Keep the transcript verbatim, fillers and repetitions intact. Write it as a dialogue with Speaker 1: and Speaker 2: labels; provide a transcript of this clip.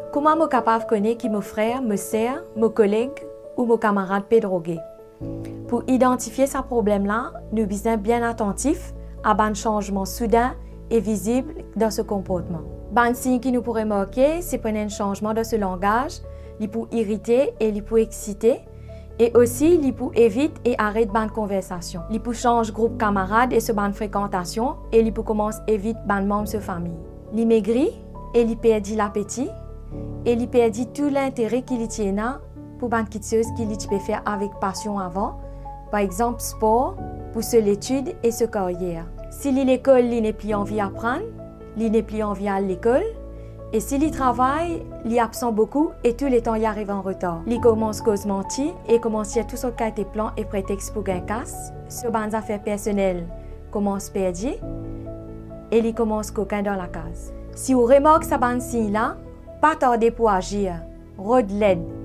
Speaker 1: Comment je suis capable de connaître qui mon frère, mes sœurs, mes collègues ou mes camarades peut droguer? Pour identifier ce problème-là, nous sommes bien attentifs à un changement soudain et visible dans ce comportement. Un signe qui nous pourrait marquer, c'est un changement de ce langage, il peut irriter et il peut exciter, et aussi il peut éviter et arrêter une conversation. Il peut changer groupe camarades et se bonne fréquentation, et il peut commencer à éviter un membre de sa famille. Il maigrit et il perd l'appétit, et il perd tout l'intérêt qu'il tient pour une chose qu'il peut faire avec passion avant, par exemple sport, pour se l'étude et se carrière. Si l'école n'est plus envie d'apprendre, il n'est plus envie à l'école, et si il travaille, il est absent beaucoup et tout le temps il arrive en retard. Il commence à se mentir et commence à tout ce qui a été plan et prétexte pour gagner casse. Sur les affaires personnelles, commence à perdre et il commence coquin dans la case. Si vous remarquez ce signe là, pas tarder pour agir. Rod l'aide.